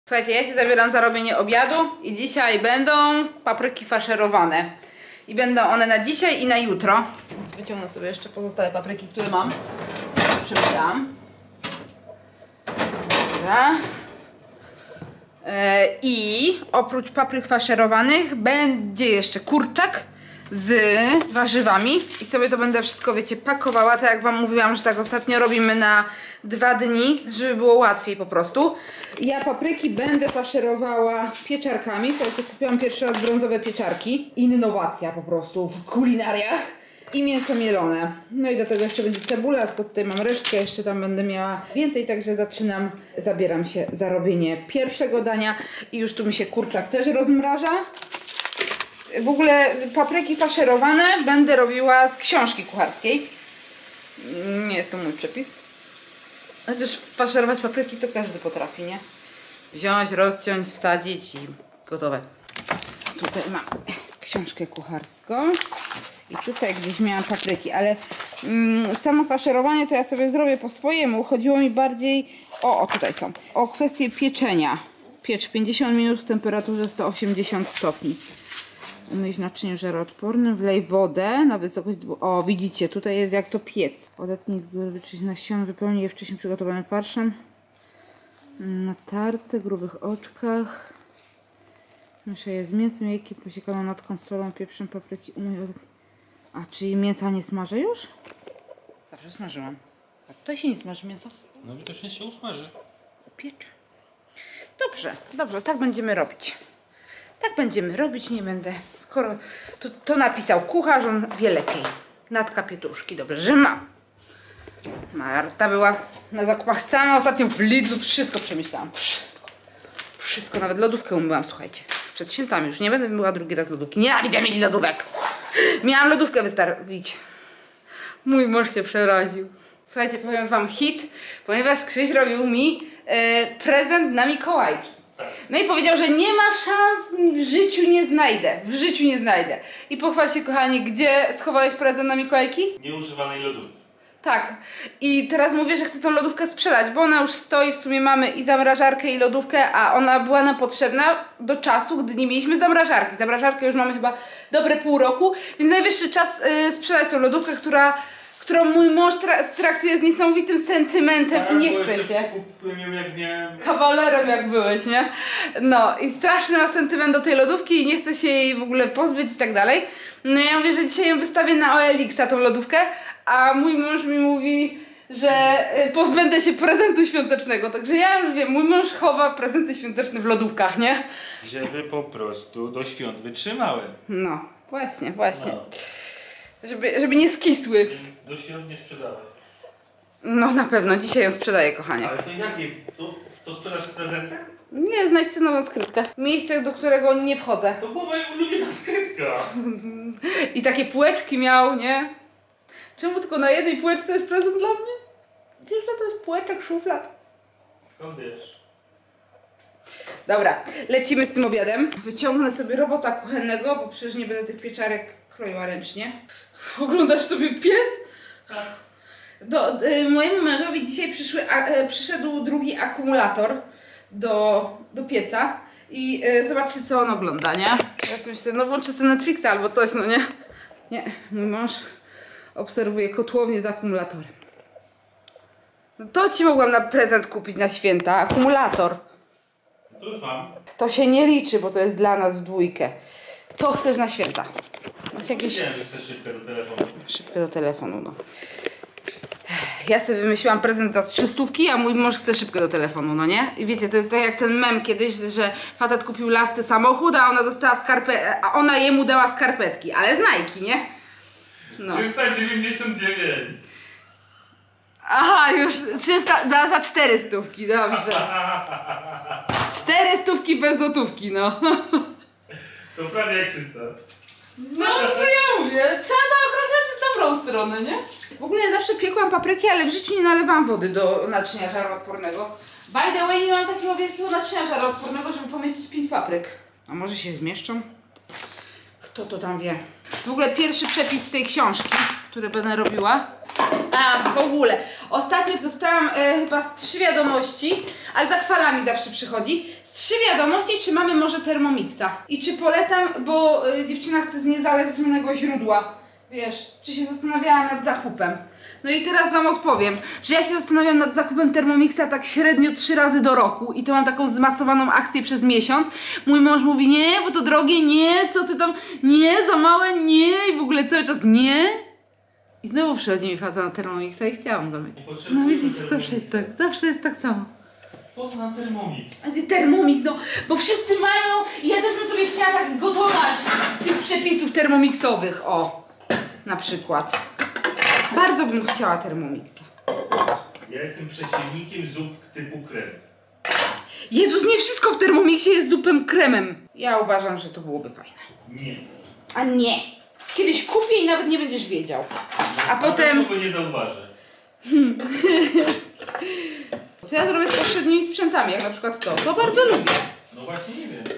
Słuchajcie, ja się zabieram za robienie obiadu i dzisiaj będą papryki faszerowane. I będą one na dzisiaj i na jutro. Więc wyciągnę sobie jeszcze pozostałe papryki, które mam. Przemyślałam. Dobra. I oprócz papryk faszerowanych będzie jeszcze kurczak z warzywami i sobie to będę wszystko, wiecie, pakowała, tak jak wam mówiłam, że tak ostatnio robimy na 2 dni, żeby było łatwiej po prostu. Ja papryki będę faszerowała pieczarkami. Słuchajcie, kupiłam pierwszy raz brązowe pieczarki. Innowacja po prostu w kulinariach. I mięso mielone. No i do tego jeszcze będzie cebula, tylko tutaj mam resztkę, jeszcze tam będę miała więcej, także zabieram się za robienie pierwszego dania i już tu mi się kurczak też rozmraża. W ogóle papryki faszerowane będę robiła z książki kucharskiej. Nie jest to mój przepis. Chociaż faszerować papryki to każdy potrafi, nie? Wziąć, rozciąć, wsadzić i gotowe. Tutaj mam książkę kucharską. I tutaj gdzieś miałam papryki, ale samo faszerowanie to ja sobie zrobię po swojemu. Chodziło mi bardziej o tutaj są. O kwestię pieczenia. Piecz 50 minut w temperaturze 180 stopni. Umyj w naczyniu żaroodpornym, wlej wodę na wysokość O, widzicie, tutaj jest jak to piec. Odetnij z góry, wyczyść nasiona, wypełnij je wcześniej przygotowanym farszem. Na tarce, grubych oczkach. Mieszaj je z mięsem, jajkiem posiekaną natką, solą, pieprzem, papryki. Umyj, a czyli mięsa nie smażę już? Zawsze smażyłam. A tutaj się nie smaży mięsa? No widocznie się usmaży. Piecz. Dobrze, dobrze, tak będziemy robić. Tak będziemy robić, nie będę. Skoro to napisał kucharz, on wie lepiej. Natka pietruszki, dobrze, że mam. Marta była na zakupach sama ostatnio w Lidlu, wszystko przemyślałam. Wszystko, nawet lodówkę umyłam, słuchajcie. Przed świętami już nie będę myła drugi raz lodówki. Nienawidzę mieć lodówek. Miałam lodówkę wystawić. Mój mąż się przeraził. Słuchajcie, powiem wam hit, ponieważ Krzyś robił mi prezent na Mikołajki. No i powiedział, że nie ma szans, w życiu nie znajdę. W życiu nie znajdę. I pochwal się, kochani, gdzie schowałeś prezent na Mikołajki? Nieużywanej lodówki. Tak. I teraz mówię, że chcę tą lodówkę sprzedać, bo ona już stoi, w sumie mamy i zamrażarkę, i lodówkę, a ona była nam potrzebna do czasu, gdy nie mieliśmy zamrażarki. Zamrażarkę już mamy chyba dobre pół roku, więc najwyższy czas sprzedać tą lodówkę, którą mój mąż traktuje z niesamowitym sentymentem i nie chce się. Kawalerem jak byłeś, nie? No i straszny ma sentyment do tej lodówki i nie chce się jej w ogóle pozbyć i tak dalej. No ja mówię, że dzisiaj ją wystawię na OLX-a tą lodówkę, a mój mąż mi mówi, że pozbędę się prezentu świątecznego. Także ja już wiem, mój mąż chowa prezenty świąteczne w lodówkach, nie? Żeby po prostu do świąt wytrzymały. No, właśnie. No. Żeby nie skisły. Więc do świąt nie sprzedawaj. No na pewno, dzisiaj ją sprzedaję, kochanie. Ale to jakie? To sprzedasz z prezentem? Nie, znajdź cenową skrytkę. Miejsce, do którego nie wchodzę. To była moja ulubiona skrytka. I takie półeczki miał, nie? Czemu tylko na jednej półeczce jest prezent dla mnie? Wiesz, że to jest półeczek, szuflad. Skąd wiesz? Dobra, lecimy z tym obiadem. Wyciągnę sobie robota kuchennego, bo przecież nie będę tych pieczarek kroiła ręcznie. Oglądasz sobie pies? Tak. Mojemu mężowi dzisiaj przyszedł drugi akumulator do pieca i zobaczcie, co on ogląda, nie? Ja sobie myślę, no włączę sobie Netflixa albo coś, no nie? Nie, mój mąż obserwuje kotłownię z akumulatorem. No to ci mogłam na prezent kupić na święta, akumulator. To już mam. To się nie liczy, bo to jest dla nas w dwójkę. Co chcesz na święta? Masz jakieś... Wiedziałem, że chcesz szybkę do telefonu. Szybkę do telefonu, no. Ja sobie wymyśliłam prezent za 300, a mój mąż chce szybkę do telefonu, no nie? I wiecie, to jest tak jak ten mem kiedyś, że facet kupił lasce samochód, a ona dostała a ona jemu dała skarpetki, ale z Nike, nie? No. 399. Aha, już 300, da za 400, dobrze. 400 bez złotówki, no. To prawie jak 300. No to ja mówię, trzeba zaokrąglać w dobrą stronę, nie? W ogóle ja zawsze piekłam papryki, ale w życiu nie nalewałam wody do naczynia żaroodpornego. By the way, nie mam takiego wielkiego naczynia żaroodpornego, żeby pomieścić 5 papryk. A może się zmieszczą? Kto to tam wie? W ogóle pierwszy przepis z tej książki, który będę robiła. A, w ogóle. Ostatnio dostałam chyba z 3 wiadomości, ale tak falami zawsze przychodzi. 3 wiadomości, czy mamy może Thermomixa. I czy polecam, bo dziewczyna chce z niezależnego źródła. Wiesz, czy się zastanawiałam nad zakupem. No i teraz wam odpowiem, że ja się zastanawiam nad zakupem Thermomixa tak średnio 3 razy do roku i to mam taką zmasowaną akcję przez miesiąc. Mój mąż mówi, nie, bo to drogie, nie, co ty tam, nie, za małe, nie i w ogóle cały czas nie. I znowu przychodzi mi faza na Thermomixa i chciałam go mieć. No widzicie, zawsze jest tak samo. Po co nam Thermomix? A ty Thermomix, no, bo wszyscy mają i ja też bym sobie chciała tak gotować z tych przepisów termomixowych, o, na przykład. Bardzo bym chciała Thermomixa. Ja jestem przeciwnikiem zup typu krem. Jezus, nie wszystko w Thermomixie jest zupem kremem. Ja uważam, że to byłoby fajne. Nie. A nie. Kiedyś kupię i nawet nie będziesz wiedział. A potem... go nie zauważę. Co ja zrobię z poprzednimi sprzętami, jak na przykład to. To bardzo lubię. No właśnie nie wiem.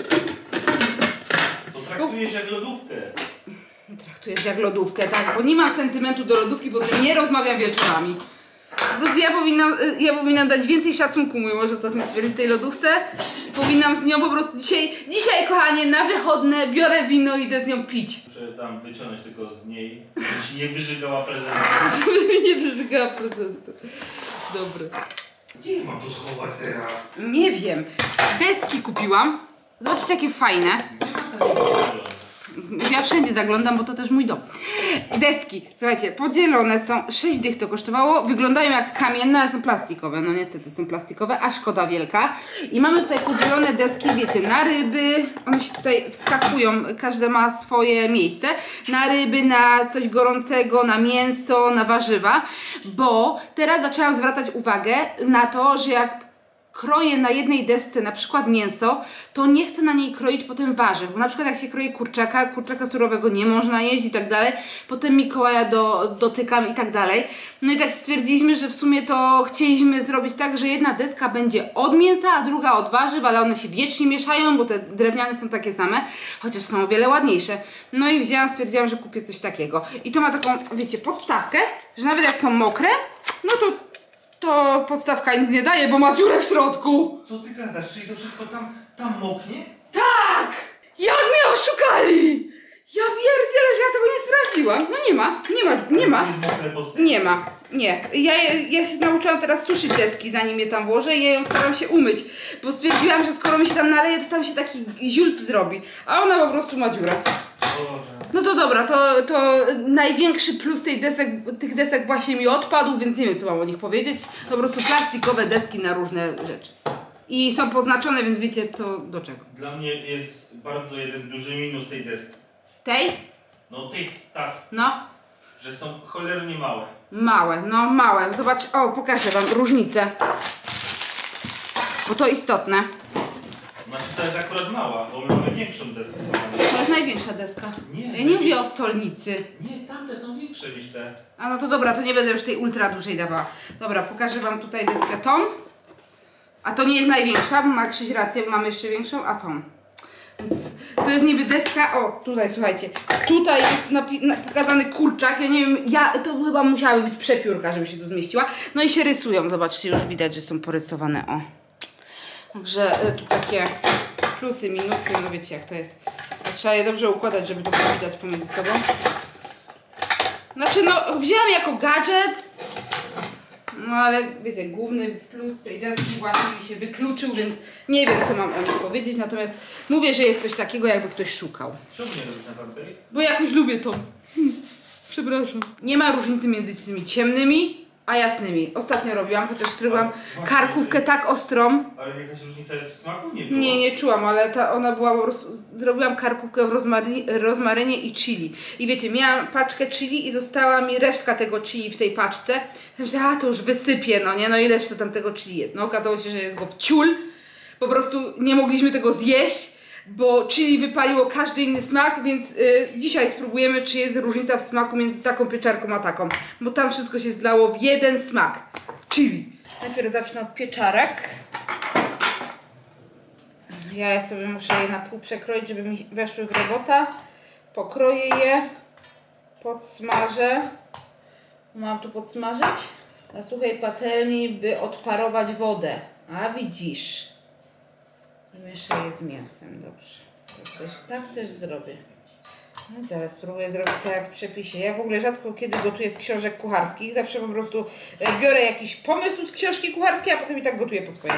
To traktujesz jak lodówkę. Traktujesz jak lodówkę, tak? Bo nie mam sentymentu do lodówki, bo z nią nie rozmawiam wieczorami. Po prostu ja powinnam dać więcej szacunku, mój mąż ostatnio stwierdził, tej lodówce. I powinnam z nią po prostu dzisiaj kochanie, na wychodne biorę wino i idę z nią pić. Muszę tam wyciągnąć tylko z niej, żeby ci nie wyżygała prezentu. Żeby mi nie wyżygała prezentu. Dobra. Gdzie mam to schować teraz? Nie wiem. Deski kupiłam. Zobaczcie, jakie fajne. Gdzie mam to? Ja wszędzie zaglądam, bo to też mój dom. Deski, słuchajcie, podzielone są, 6 dych to kosztowało, wyglądają jak kamienne, ale są plastikowe, no niestety są plastikowe, a szkoda wielka. I mamy tutaj podzielone deski, wiecie, na ryby, one się tutaj wskakują, każde ma swoje miejsce, na ryby, na coś gorącego, na mięso, na warzywa, bo teraz zaczęłam zwracać uwagę na to, że jak kroję na jednej desce na przykład mięso, to nie chcę na niej kroić potem warzyw, bo na przykład jak się kroje kurczaka surowego nie można jeść i tak dalej, potem Mikołaja dotykam i tak dalej. No i tak stwierdziliśmy, że w sumie to chcieliśmy zrobić tak, że jedna deska będzie od mięsa, a druga od warzyw, ale one się wiecznie mieszają, bo te drewniane są takie same, chociaż są o wiele ładniejsze. No i stwierdziłam, że kupię coś takiego. I to ma taką, wiecie, podstawkę, że nawet jak są mokre, no to podstawka nic nie daje, bo ma dziurę w środku. Co ty gadasz? Czyli to wszystko tam moknie? Tak! Jak mnie oszukali! Ja pierdzielę, że ja tego nie sprawdziłam. No nie ma. Nie ma. Nie. Ja się nauczyłam teraz suszyć deski, zanim je tam włożę i ja ją staram się umyć. Bo stwierdziłam, że skoro mi się tam naleje, to tam się taki ziulc zrobi. A ona po prostu ma dziurę. No to dobra, to największy plus tych desek właśnie mi odpadł, więc nie wiem, co mam o nich powiedzieć. To po prostu plastikowe deski na różne rzeczy. I są poznaczone, więc wiecie co do czego. Dla mnie jest bardzo jeden duży minus tej deski. Tej? No tych, tak. No. Że są cholernie małe. Małe. Zobacz, pokażę wam różnicę. Bo to istotne. Znaczy to jest akurat mała, bo my mamy większą deskę. To jest największa deska. Nie, ja nie mówię o stolnicy. Nie, tamte są większe niż te. A no to dobra, to nie będę już tej ultra dużej dawała. Dobra, pokażę wam tutaj deskę tą. A to nie jest największa, bo ma Krzyś rację, bo mamy jeszcze większą, a tą. Więc to jest niby deska, tutaj słuchajcie, tutaj jest pokazany kurczak, ja nie wiem, to chyba musiałaby być przepiórka, żeby się tu zmieściła. No i się rysują, zobaczcie, już widać, że są porysowane, Także tu takie plusy, minusy, no wiecie jak to jest. Trzeba je dobrze układać, żeby to było widać pomiędzy sobą. Znaczy no, wzięłam jako gadżet, no ale wiecie, główny plus tej deski właśnie mi się wykluczył, więc nie wiem co mam o nich powiedzieć, natomiast mówię, że jest coś takiego, jakby ktoś szukał. Czemu nie robisz na tamtej? Bo jakoś lubię to. Przepraszam. Nie ma różnicy między tymi ciemnymi a jasnymi. Ostatnio robiłam, chociaż zrobiłam karkówkę tak ostrą. Ale jakaś różnica jest w smaku? Nie było. Nie czułam, ale ona była po prostu... Zrobiłam karkówkę w rozmarynie i chili. I wiecie, miałam paczkę chili i została mi resztka tego chili w tej paczce. Myślałam, to już wysypię, no nie? No ileż to tam tego chili jest? No okazało się, że jest go w ciul. Po prostu nie mogliśmy tego zjeść, bo chili wypaliło każdy inny smak, więc dzisiaj spróbujemy, czy jest różnica w smaku między taką pieczarką a taką. Bo tam wszystko się zlało w jeden smak. Chili. Najpierw zacznę od pieczarek. Ja sobie muszę je na pół przekroić, żeby mi weszły w robota. Pokroję je, podsmażę. Mam tu podsmażyć na suchej patelni, by odparować wodę. A widzisz. Mieszaj je z mięsem, dobrze. Tak też zrobię. No teraz spróbuję zrobić tak jak w przepisie. Ja w ogóle rzadko kiedy gotuję z książek kucharskich. Zawsze po prostu biorę jakiś pomysł z książki kucharskiej, a potem i tak gotuję po swojemu.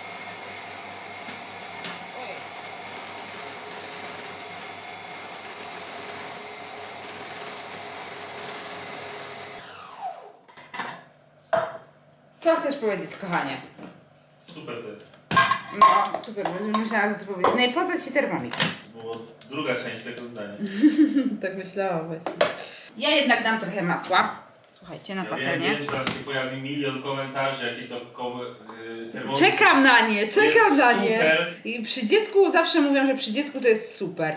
Co chcesz powiedzieć, kochanie? Super to jest. No, super, już myślałam, że chcę powiedzieć. No i po co ci Thermomix? Było druga część tego zdania. Tak myślałam właśnie. Ja jednak dam trochę masła. Słuchajcie, na patelnię. Wiem, że teraz się pojawi milion komentarzy, jakie to Thermomix. Czekam na nie, czekam na nie. Super. I przy dziecku zawsze mówią, że przy dziecku to jest super.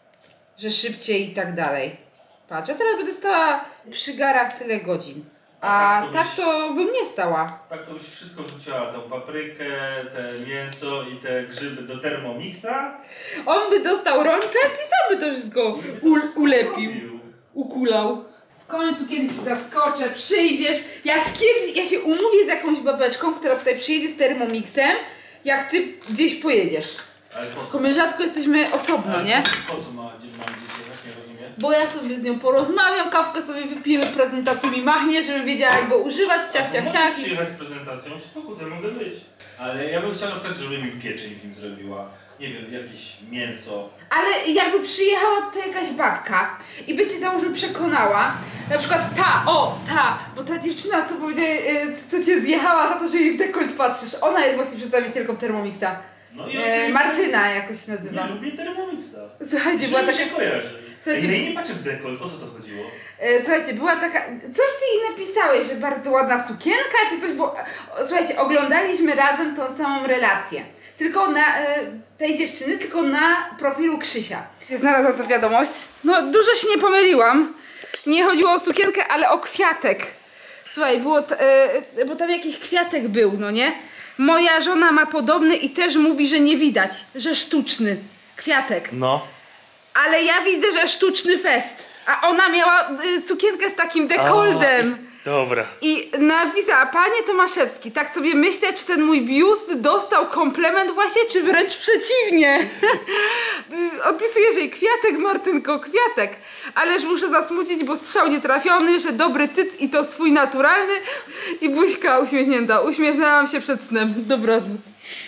Że szybciej i tak dalej. Patrz, ja teraz będę stała przy garach tyle godzin. A tak to bym nie stała. Tak to byś wszystko wrzuciła, tą paprykę, te mięso i te grzyby do Thermomixa. On by dostał rączek i sam by to wszystko ulepił, ukulał. W końcu kiedyś się zaskoczę, przyjdziesz, jak kiedyś, ja się umówię z jakąś babeczką, która tutaj przyjedzie z Thermomixem, jak ty gdzieś pojedziesz. Ale po co? Tylko my rzadko jesteśmy osobno, Ale nie? Po co mam dzisiaj, nie rozumiem? Bo ja sobie z nią porozmawiam, kawkę sobie wypijemy, prezentację mi machnie, żebym wiedziała jak go używać, ciach, ciach, ciach. Przyjechać z prezentacją, spoko, to mogę być. Ale ja bym chciał na przykład, żeby mi pieczeń w nim zrobiła. Nie wiem, jakieś mięso. Ale jakby przyjechała tutaj jakaś babka i by cię załóżmy przekonała, na przykład bo ta dziewczyna, co powiedziała, co cię zjechała za to, że jej w dekolt patrzysz, ona jest właśnie przedstawicielką Thermomixa. No i Martyna jakoś się nazywa. Nie lubię Thermomixa. Słuchajcie, była taka... się kojarzy. Słuchajcie, No i nie patrzę w dekolt, o co to chodziło? Słuchajcie, była taka... Coś ty jej napisałeś, że bardzo ładna sukienka, czy coś, bo... Słuchajcie, oglądaliśmy razem tą samą relację. Tylko na tej dziewczyny, tylko na profilu Krzysia. Znalazłam tę wiadomość. No, dużo się nie pomyliłam. Nie chodziło o sukienkę, ale o kwiatek. Słuchaj, było bo tam jakiś kwiatek był, no nie? Moja żona ma podobny i też mówi, że nie widać, że sztuczny kwiatek. No. Ale ja widzę, że sztuczny fest. A ona miała sukienkę z takim dekoltem. Dobra. I napisała, panie Tomaszewski, tak sobie myślę, czy ten mój biust dostał komplement właśnie, czy wręcz przeciwnie. Odpisuję, że kwiatek, Martynko, kwiatek. Ależ muszę zasmucić, bo strzał nietrafiony, że dobry cyc i to swój naturalny. I buźka uśmiechnięta. Uśmiechnęłam się przed snem. Dobranoc.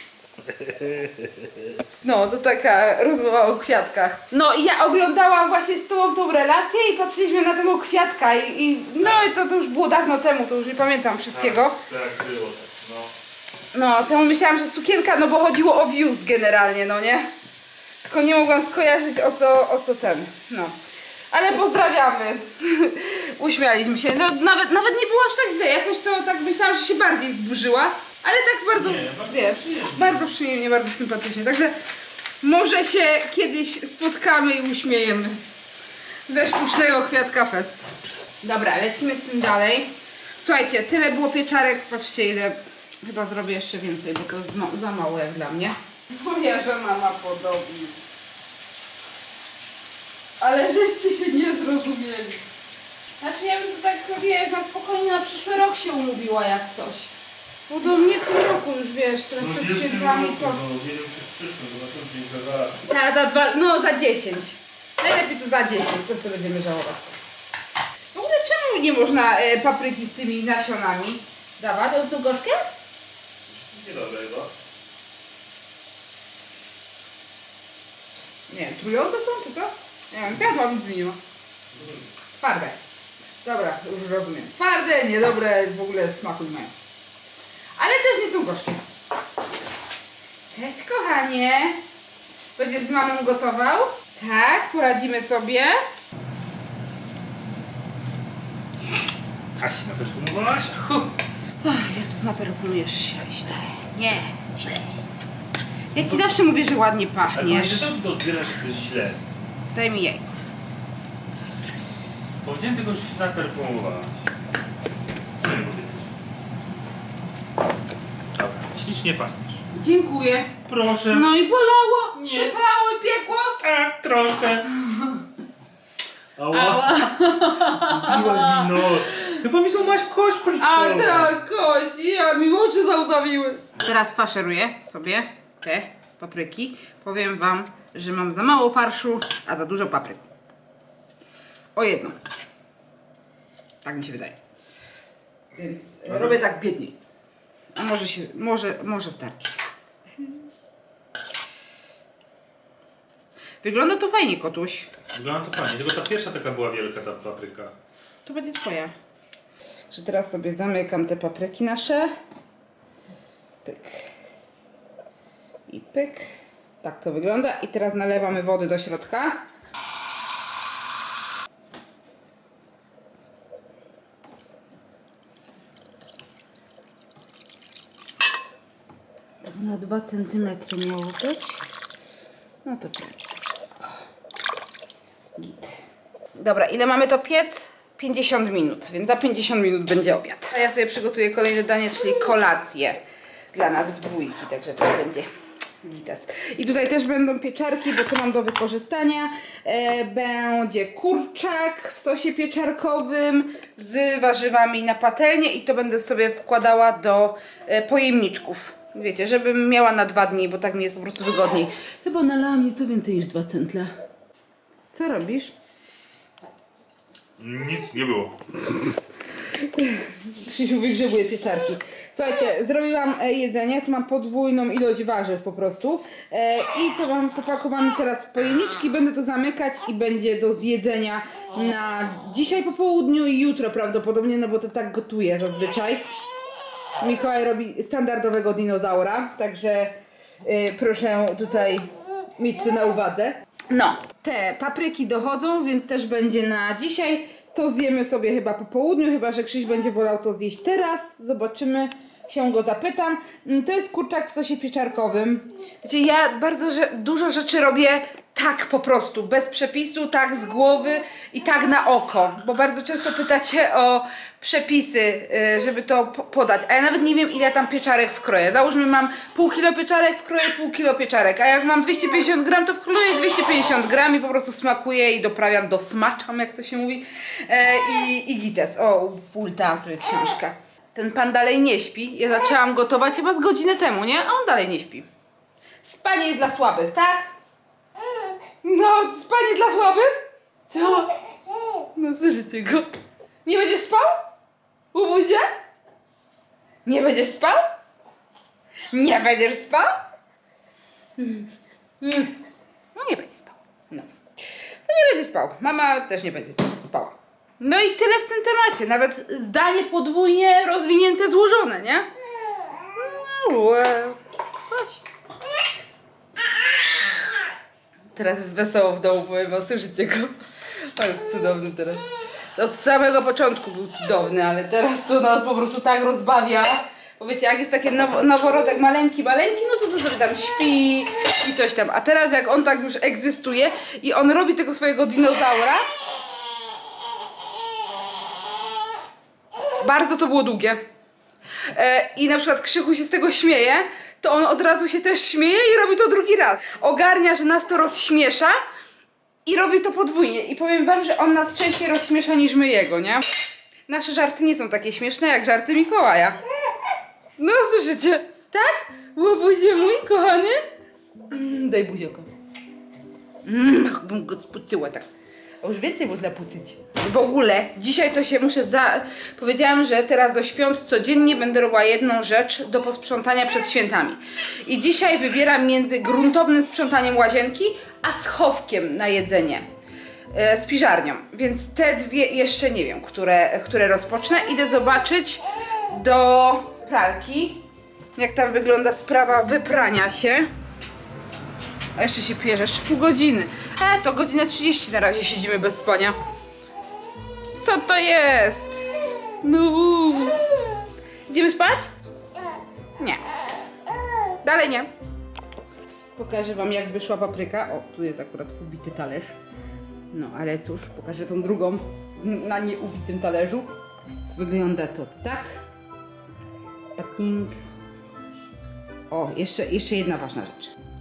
No, to taka rozmowa o kwiatkach. No i ja oglądałam właśnie z tobą tą relację i patrzyliśmy na tego kwiatka i to już było dawno temu, to już nie pamiętam wszystkiego. Tak, było tak, no. No, temu myślałam, że sukienka, no bo chodziło o biust generalnie, no nie? Tylko nie mogłam skojarzyć o co ten, no. Ale pozdrawiamy. Uśmialiśmy się, no nawet nie było aż tak źle, jakoś to tak myślałam, że się bardziej zburzyła. Ale tak bardzo, wiesz, bardzo przyjemnie, bardzo sympatycznie. Także może się kiedyś spotkamy i uśmiejemy ze sztucznego kwiatka fest. Dobra, lecimy z tym dalej. Słuchajcie, tyle było pieczarek. Patrzcie ile. Chyba zrobię jeszcze więcej, bo to jest za mało jak dla mnie. Moja żona ma podobnie. Ale żeście się nie zrozumieli. Znaczy ja bym to tak, wiesz, na spokojnie na przyszły rok się umówiła jak coś. Bo do mnie w tym roku już wiesz, teraz przed świętami to... No nie wiem czy w przyszłym, bo na za 2, no za 10. Najlepiej to za 10, to sobie będziemy żałować. W ogóle czemu nie można papryki z tymi nasionami dawać? On są gorzkie? Niedobrego. Nie wiem, trujące są czy co? Nie wiem, zjadłam, nic mi nie ma. Twarde. Dobra, już rozumiem. Twarde, niedobre, w ogóle smaku nie mają. Ale też nie są gorzkie. Cześć kochanie. Będziesz z mamą gotował? Tak, poradzimy sobie. Asi, naperfumowałaś? Jezus, naperfumujesz się źle. Nie, źle. Ja ci zawsze mówię, że ładnie pachniesz. Ale to odbierasz, że to jest źle. Daj mi jajko. Powiedziałem tylko, że się naperfumowałaś. Co mi powiedzieć? Dobra, ślicznie pachniesz. Dziękuję. Proszę. No i bolało, Nie. trzepało i piekło. Tak, troszkę. Ała. Biłaś mi nos. Chyba mi złamałaś kość policzkową. A tak, kości, a mi oczy załzawiły. Teraz faszeruję sobie te papryki. Powiem wam, że mam za mało farszu, a za dużo papryk. O jedną. Tak mi się wydaje. Więc robię tak biedniej. A może starczy. Wygląda to fajnie, kotuś. Wygląda to fajnie, tylko ta pierwsza taka była wielka, ta papryka. To będzie twoja. Że teraz sobie zamykam te papryki nasze. Pyk. I pyk. Tak to wygląda. I teraz nalewamy wody do środka. Tak na 2 cm miało być. No to będzie wszystko. Git. Dobra, ile mamy to piec? 50 minut, więc za 50 minut będzie obiad. A ja sobie przygotuję kolejne danie, czyli kolację dla nas w dwójki, także to będzie gitas. I tutaj też będą pieczarki, bo to mam do wykorzystania. Będzie kurczak w sosie pieczarkowym z warzywami na patelnię i to będę sobie wkładała do pojemniczków. Wiecie, żebym miała na 2 dni, bo tak mi jest po prostu wygodniej. Chyba nalałam nieco więcej niż 2 centla. Co robisz? Nic nie było. Krzysiu wygrzebuje pieczarki. Słuchajcie, zrobiłam jedzenie, tu mam podwójną ilość warzyw po prostu i to mam popakowane teraz w pojemniczki, będę to zamykać i będzie do zjedzenia na dzisiaj po południu i jutro prawdopodobnie, no bo to tak gotuję zazwyczaj. Mikołaj robi standardowego dinozaura, także proszę tutaj mieć to na uwadze. No, te papryki dochodzą, więc też będzie na dzisiaj. To zjemy sobie chyba po południu, chyba że Krzyś będzie wolał to zjeść teraz. Zobaczymy, się go zapytam. To jest kurczak w sosie pieczarkowym. Wiecie, ja bardzo dużo rzeczy robię tak po prostu, bez przepisu, tak z głowy i tak na oko. Bo bardzo często pytacie o przepisy, żeby to podać. A ja nawet nie wiem, ile tam pieczarek wkroję. Załóżmy, mam pół kilo pieczarek, wkroję pół kilo pieczarek. A jak mam 250 gram, to wkroję 250 gram i po prostu smakuję i doprawiam, dosmaczam, jak to się mówi. I gites. O, pultałam sobie książkę. Ten pan dalej nie śpi. Ja zaczęłam gotować chyba z godzinę temu, nie? A on dalej nie śpi. Spanie jest dla słabych, tak? No, spanie dla słabych? Co? No, słyszycie go. Nie będziesz spał? Łubuzie? Nie będziesz spał? Nie będziesz spał? No, nie będzie spał. No. To nie będzie spał. Mama też nie będzie spała. No i tyle w tym temacie. Nawet zdanie podwójnie rozwinięte, złożone, nie? No, chodź. Teraz jest wesoło w domu, powiem wam, słyszycie go? On jest cudowny teraz. Od samego początku był cudowny, ale teraz to nas po prostu tak rozbawia. Bo wiecie, jak jest taki noworodek maleńki, no to sobie tam śpi i coś tam. A teraz jak on tak już egzystuje i on robi tego swojego dinozaura, bardzo to było długie. I na przykład Krzychu się z tego śmieje, to on od razu się też śmieje i robi to drugi raz. Ogarnia, że nas to rozśmiesza i robi to podwójnie. I powiem wam, że on nas częściej rozśmiesza niż my jego, nie? Nasze żarty nie są takie śmieszne jak żarty Mikołaja. No słyszycie? Tak? Łobuzie mój kochany? Daj buziaka. Bym go spucyła tak. A już więcej można pucyć. W ogóle, dzisiaj to się muszę powiedziałam, że teraz do świąt codziennie będę robiła jedną rzecz do posprzątania przed świętami. I dzisiaj wybieram między gruntownym sprzątaniem łazienki, a schowkiem na jedzenie. Z piżarnią. Więc te dwie jeszcze nie wiem, które rozpocznę. Idę zobaczyć do pralki, jak tam wygląda sprawa wyprania się. A jeszcze się pierze, jeszcze pół godziny. To godzinę 30 na razie siedzimy bez spania. Co to jest? No. Idziemy spać? Nie. Dalej nie. Pokażę wam, jak wyszła papryka. O, tu jest akurat ubity talerz. No, ale cóż, pokażę tą drugą na nieubitym talerzu. Wygląda to tak. O, jeszcze jedna ważna rzecz.